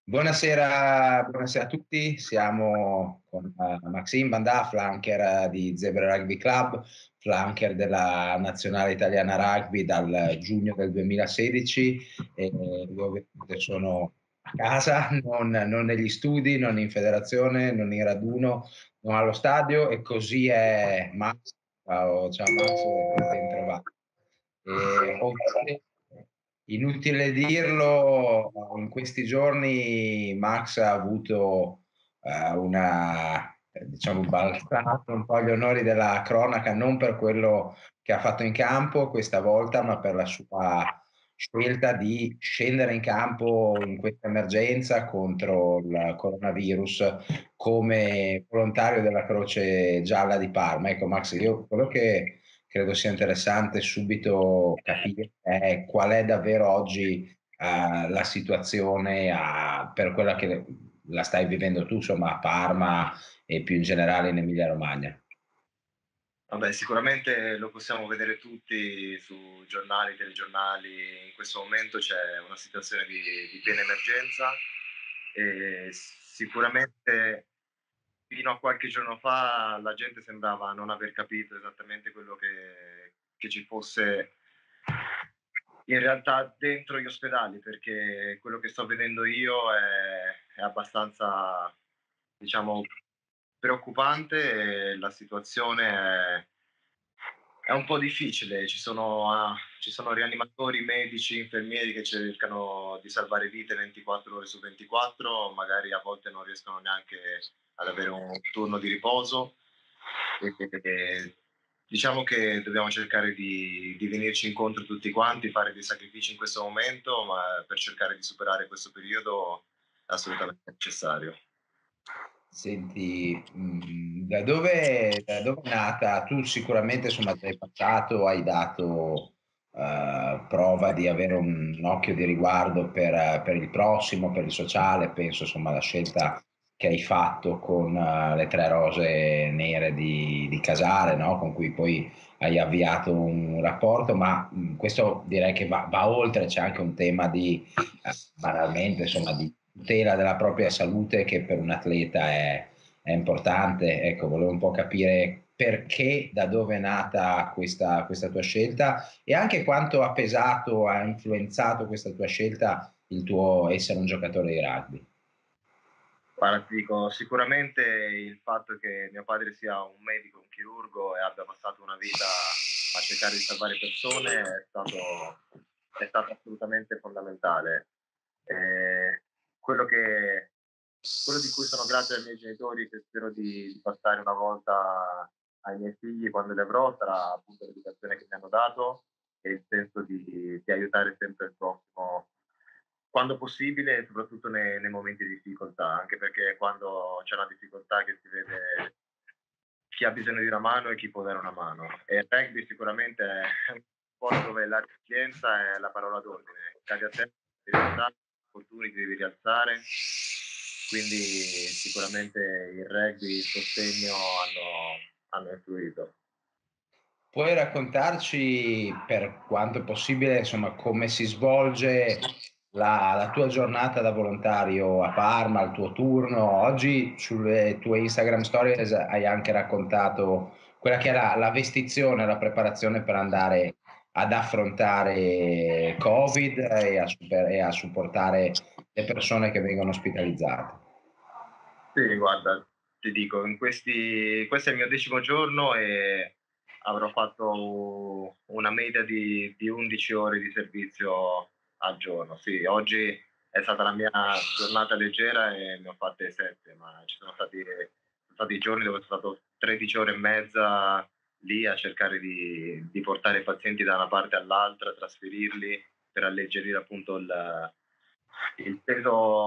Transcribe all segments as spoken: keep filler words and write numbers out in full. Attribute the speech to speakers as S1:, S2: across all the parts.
S1: Buonasera, buonasera a tutti, siamo con eh, Maxime Bandà, flanker di Zebra Rugby Club, flanker della nazionale italiana rugby dal giugno del duemilasedici e io ovviamente sono a casa, non, non negli studi, non in federazione, non in raduno, non allo stadio e così è Max. Ciao, ciao Max, ben trovato. E, ovviamente, inutile dirlo, in questi giorni Max ha avuto eh, una, eh, diciamo, balzato un po' gli onori della cronaca, non per quello che ha fatto in campo questa volta, ma per la sua scelta di scendere in campo in questa emergenza contro il coronavirus come volontario della Croce Gialla di Parma. Ecco, Max, io quello che credo sia interessante subito capire è qual è davvero oggi eh, la situazione a- per quella che la stai vivendo tu, insomma, a Parma e più in generale in Emilia-Romagna.
S2: Vabbè, sicuramente lo possiamo vedere tutti su giornali, telegiornali. In questo momento c'è una situazione di, di piena emergenza e sicuramente fino a qualche giorno fa la gente sembrava non aver capito esattamente quello che, che ci fosse in realtà dentro gli ospedali, perché quello che sto vedendo io è, è abbastanza, diciamo, preoccupante e la situazione è è un po' difficile, ci sono, ah, ci sono rianimatori, medici, infermieri che cercano di salvare vite ventiquattro ore su ventiquattro, magari a volte non riescono neanche ad avere un turno di riposo. E, e- diciamo che dobbiamo cercare di, di venirci incontro tutti quanti, fare dei sacrifici in questo momento, ma per cercare di superare questo periodo è assolutamente necessario.
S1: Senti, mh, da dove, da dove è nata? Tu sicuramente, insomma, sei passato, hai dato eh, prova di avere un, un occhio di riguardo per, eh, per il prossimo, per il sociale, penso, insomma, alla scelta che hai fatto con eh, le tre rose nere di, di Casale, no? Con cui poi hai avviato un rapporto, ma mh, questo direi che va, va oltre, c'è anche un tema di, eh, banalmente, insomma, di tutela della propria salute che per un atleta è, è importante. Ecco, volevo un po' capire perché, da dove è nata questa, questa tua scelta e anche quanto ha pesato, ha influenzato questa tua scelta il tuo essere un giocatore di rugby.
S2: Guarda, ti dico, sicuramente il fatto che mio padre sia un medico, un chirurgo e abbia passato una vita a cercare di salvare persone è stato, è stato assolutamente fondamentale. Eh, quello che, quello di cui sono grato ai miei genitori, che spero di, di passare una volta ai miei figli quando li avrò, sarà appunto l'educazione che mi hanno dato e il senso di, di aiutare sempre il prossimo quando possibile e soprattutto nei, nei momenti di difficoltà, anche perché quando c'è una difficoltà che si vede chi ha bisogno di una mano e chi può dare una mano. E il rugby sicuramente è un sport dove la resilienza è la parola d'ordine. Cadi a terra, devi rialzare, fortuni ti devi rialzare. Quindi sicuramente il rugby, il sostegno hanno, hanno influito.
S1: Puoi raccontarci, per quanto è possibile, insomma, come si svolge la, la tua giornata da volontario a Parma, il tuo turno? Oggi sulle tue Instagram Stories hai anche raccontato quella che è la, la vestizione, la preparazione per andare ad affrontare Covid e a, super- e a supportare le persone che vengono ospitalizzate.
S2: Sì, guarda, ti dico, in questi, questo è il mio decimo giorno e avrò fatto una media di, di undici ore di servizio al giorno. Sì, oggi è stata la mia giornata leggera e ne ho fatte sette, ma ci sono stati, sono stati giorni dove sono stato tredici ore e mezza lì a cercare di, di portare i pazienti da una parte all'altra, trasferirli per alleggerire appunto il, il peso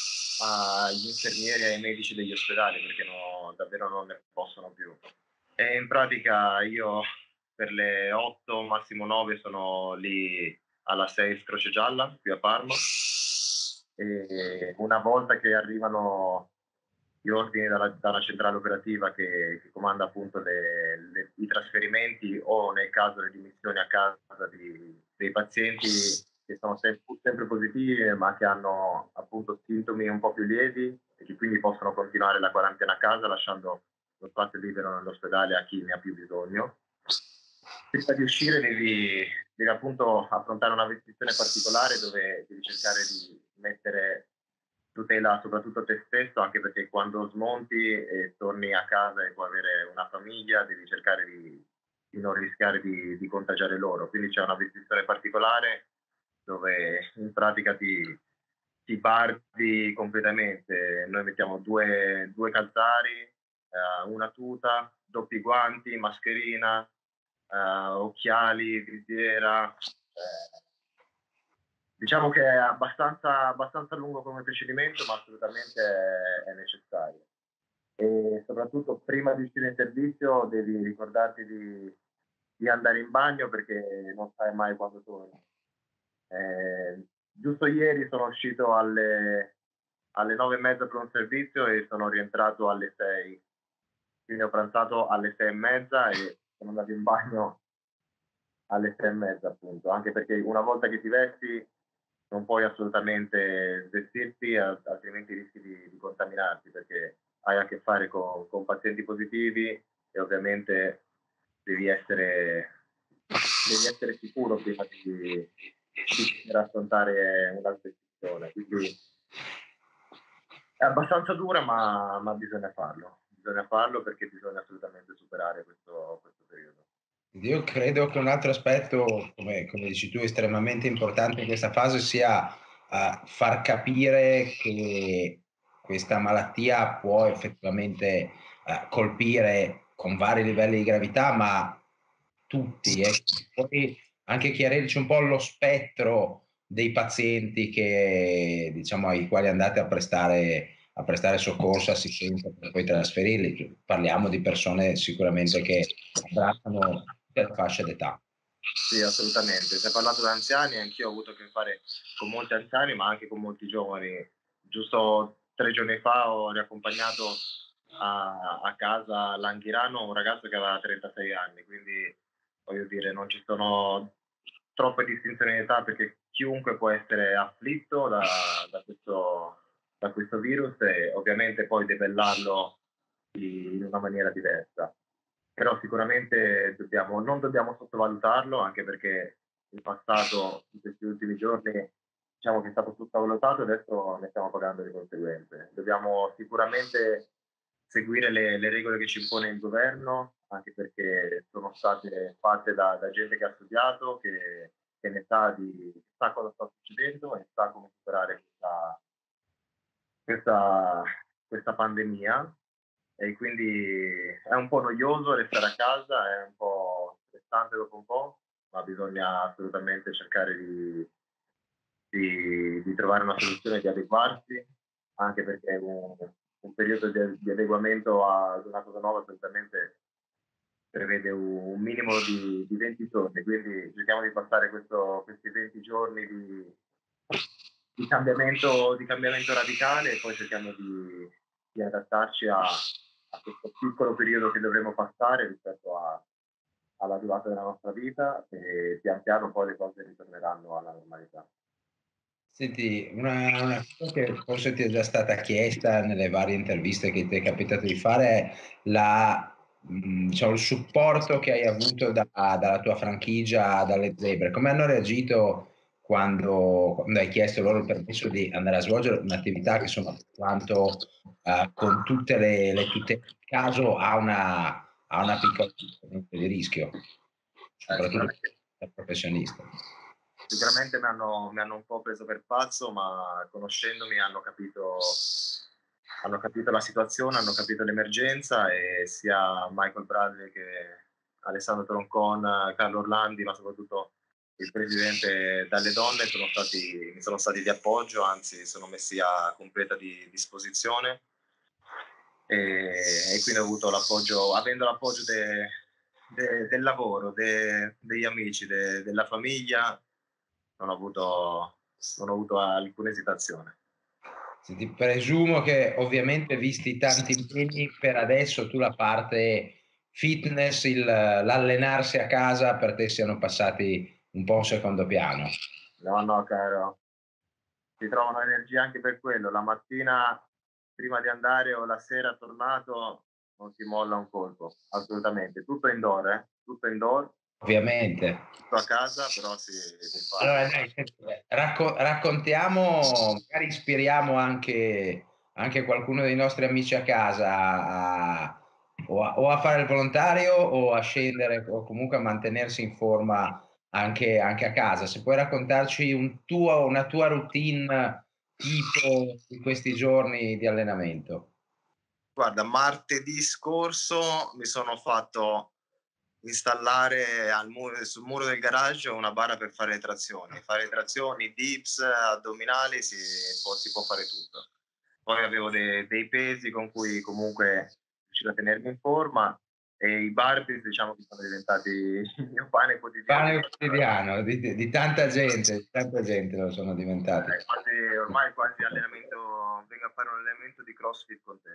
S2: agli infermieri e ai medici degli ospedali perché no, davvero non ne possono più. E in pratica io per le otto, massimo nove sono lì alla sei Croce Gialla, qui a Parma. E una volta che arrivano gli ordini dalla, dalla centrale operativa che, che comanda appunto le, le, i trasferimenti o nel caso le dimissioni a casa di, dei pazienti, che sono sempre, sempre positivi, ma che hanno appunto sintomi un po' più lievi e che quindi possono continuare la quarantena a casa lasciando lo spazio libero nell'ospedale a chi ne ha più bisogno. Prima di uscire devi, devi appunto affrontare una vestizione particolare dove devi cercare di mettere tutela soprattutto te stesso, anche perché quando smonti e torni a casa e puoi avere una famiglia, devi cercare di, di non rischiare di, di contagiare loro. Quindi c'è una vestizione particolare dove in pratica ti, ti bardi completamente. Noi mettiamo due, due calzari, eh, una tuta, doppi guanti, mascherina, eh, occhiali, visiera. Eh, diciamo che è abbastanza, abbastanza lungo come procedimento, ma assolutamente è, è necessario. E soprattutto prima di uscire in servizio devi ricordarti di, di andare in bagno perché non sai mai quando torni. Eh, giusto ieri sono uscito alle, alle nove e mezza per un servizio e sono rientrato alle sei, quindi ho pranzato alle sei e mezza e sono andato in bagno alle sei e mezza appunto, anche perché una volta che ti vesti non puoi assolutamente vestirti, altrimenti rischi di, di contaminarti perché hai a che fare con, con pazienti positivi e ovviamente devi essere, devi essere sicuro prima di, di poter affrontare una sessione. Quindi è abbastanza dura, ma, ma bisogna farlo. Bisogna farlo perché bisogna assolutamente superare questo, questo periodo.
S1: Io credo che un altro aspetto, come, come dici tu, estremamente importante in questa fase sia uh, far capire che questa malattia può effettivamente uh, colpire con vari livelli di gravità, ma tutti. E poi anche chiarirci un po' lo spettro dei pazienti che, diciamo, ai quali andate a prestare, a prestare soccorso, assistenza per poi trasferirli. Parliamo di persone sicuramente che abbracciano della fascia d'età.
S2: Sì, assolutamente. Si è parlato di anziani, anch'io ho avuto a che fare con molti anziani, ma anche con molti giovani. Giusto tre giorni fa ho riaccompagnato a, a casa a Langhirano un ragazzo che aveva trentasei anni, quindi voglio dire, non ci sono troppe distinzioni di età perché chiunque può essere afflitto da, da, questo, da questo virus e ovviamente poi debellarlo in una maniera diversa. Però sicuramente dobbiamo, non dobbiamo sottovalutarlo, anche perché in passato, in questi ultimi giorni, diciamo che è stato sottovalutato e adesso ne stiamo pagando le conseguenze. Dobbiamo sicuramente seguire le, le regole che ci impone il governo, anche perché sono state fatte da, da gente che ha studiato, che, che ne sa, di, sa cosa sta succedendo e sa come superare questa, questa, questa pandemia. E quindi è un po' noioso restare a casa, è un po' stressante dopo un po', ma bisogna assolutamente cercare di, di, di trovare una soluzione, di adeguarsi, anche perché un, un periodo di, di adeguamento ad una cosa nuova certamente prevede un, un minimo di, di venti giorni, quindi cerchiamo di passare questo, questi venti giorni di, di, cambiamento, di cambiamento radicale e poi cerchiamo di, di adattarci a, a questo piccolo periodo che dovremo passare rispetto a, alla durata della nostra vita e pian piano poi le cose ritorneranno alla normalità.
S1: Senti, una, una cosa che forse ti è già stata chiesta nelle varie interviste che ti è capitato di fare è la, mh, diciamo, il supporto che hai avuto da- dalla tua franchigia, dalle Zebre. Come hanno reagito quando, quando hai chiesto loro il permesso di andare a svolgere un'attività che insomma, per quanto eh, con tutte le, le tutele del caso ha una, ha una piccola componente di rischio,
S2: Eh,
S1: soprattutto
S2: sicuramente
S1: per il professionista.
S2: Sicuramente mi hanno, mi hanno un po' preso per pazzo, ma conoscendomi hanno capito, hanno capito la situazione, hanno capito l'emergenza e sia Michael Bradley che Alessandro Troncon, Carlo Orlandi, ma soprattutto il presidente Dalle Donne sono stati, mi sono stati di appoggio, anzi sono messi a completa di, disposizione e, e quindi ho avuto l'appoggio, avendo l'appoggio de, de, del lavoro, de, degli amici, de, della famiglia, non ho avuto, non ho avuto alcuna esitazione.
S1: Senti, presumo che ovviamente visti tanti impegni, per adesso tu la parte fitness, il- l'allenarsi a casa per te siano passati un po' in secondo piano.
S2: No, no, caro. Si trovano energie anche per quello. La mattina prima di andare o la sera tornato non si molla un colpo, assolutamente. Tutto indoor, eh, tutto indoor,
S1: Ovviamente.
S2: tutto a casa, però si si fa.
S1: Allora dai, senti, eh, racco raccontiamo, magari ispiriamo anche anche qualcuno dei nostri amici a casa a o a o a fare il volontario o a scendere o comunque a mantenersi in forma anche anche a casa. Se puoi raccontarci un tuo una tua routine tipo di questi giorni di allenamento.
S2: Guarda, martedì scorso mi sono fatto installare al mu sul muro del garage una barra per fare le trazioni. Fare le trazioni, dips, addominali, si può si può fare tutto. Poi avevo de dei pesi con cui comunque riuscivo a tenermi in forma e i burpees diciamo che sono diventati il mio pane quotidiano.
S1: Pane quotidiano di di di tanta gente, di tanta gente lo sono diventati.
S2: È quasi ormai quasi allenamento vengo a fare un allenamento di CrossFit con te.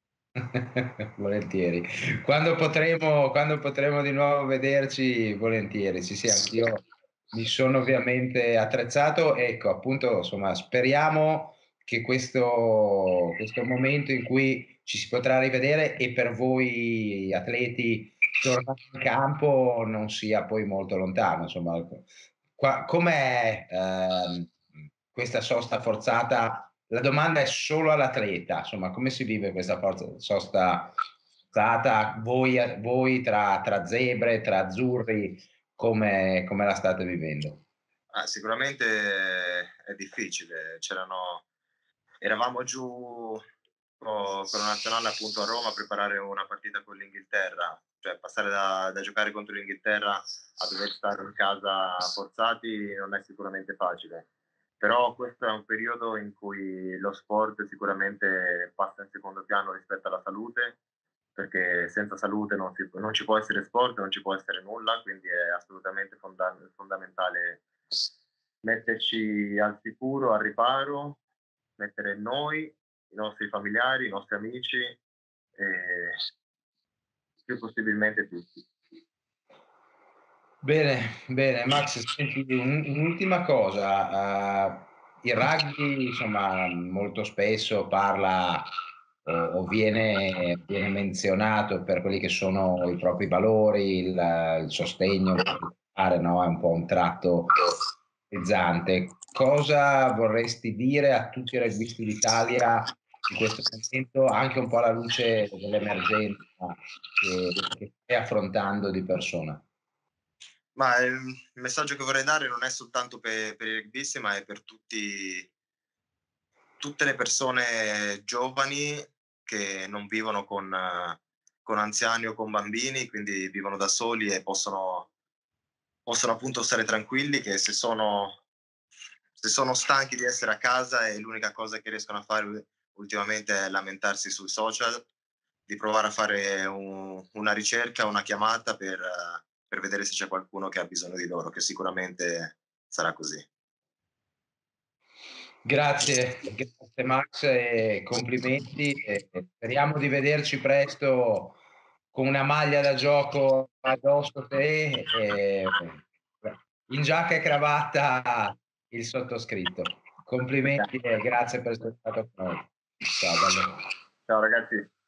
S1: Volentieri. Quando potremo quando potremo di nuovo vederci, volentieri. Sì, sì, anch'io mi sono ovviamente attrezzato. Ecco, appunto, insomma, speriamo che questo questo momento in cui ci si potrà rivedere e per voi atleti tornare in campo non sia poi molto lontano, insomma. Ecco. Qua com'è, ehm, questa sosta forzata? La domanda è solo all'atleta, insomma, come si vive questa forza sosta forzata? Voi a voi tra tra zebre, tra azzurri, come come la state vivendo?
S2: Ah, sicuramente è difficile. C'erano eravamo giù co con la nazionale appunto a Roma a preparare una partita con l'Inghilterra, cioè passare da da giocare contro l'Inghilterra a dover stare in casa forzati non è sicuramente facile. Però questo è un periodo in cui lo sport sicuramente passa in secondo piano rispetto alla salute, perché senza salute non si non ci può essere sport, non ci può essere nulla, quindi è assolutamente fonda fondamentale metterci al sicuro, al riparo, mettere noi, i nostri familiari, i nostri amici e più possibilmente tutti.
S1: Bene, bene. Max, senti, un un'ultima cosa, uhm, il rugby, insomma, molto spesso parla o o viene viene menzionato per quelli che sono i propri valori, il il sostegno muscolare, no, è un po' un tratto pezzante. Cosa vorresti dire a tutti i rugbisti d'Italia in questo momento, anche un po' alla luce dell'emergenza che che stai affrontando di persona?
S2: Ma, ehm, il messaggio che vorrei dare non è soltanto pe per i rugbisti, ma è per tutti tutte le persone giovani che non vivono con con anziani o con bambini, quindi vivono da soli e possono possono appunto stare tranquilli che se sono se sono stanchi di essere a casa e l'unica cosa che riescono a fare u ultimamente è lamentarsi sui social, di provare a fare u una ricerca, una chiamata per per vedere se c'è qualcuno che ha bisogno di loro, che sicuramente sarà così.
S1: Grazie, grazie Max e complimenti e speriamo di vederci presto con una maglia da gioco addosso te e in giacca e cravatta il sottoscritto. Complimenti e grazie per essere stato con noi. Ciao, bello.
S2: Ciao ragazzi.